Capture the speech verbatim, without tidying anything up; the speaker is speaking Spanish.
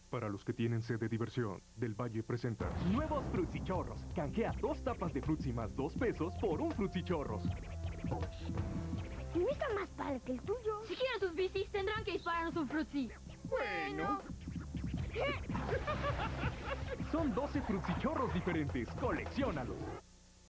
Para los que tienen sed de diversión, Del Valle presenta Nuevos Frutsichorros. Canjea dos tapas de Frutzi más dos pesos por un Frutsichorros. El mío está más padre que el tuyo. Si quieren sus bicis, tendrán que dispararnos un Frutzi. Bueno. Son doce Frutsichorros diferentes. ¡Colecciónalos!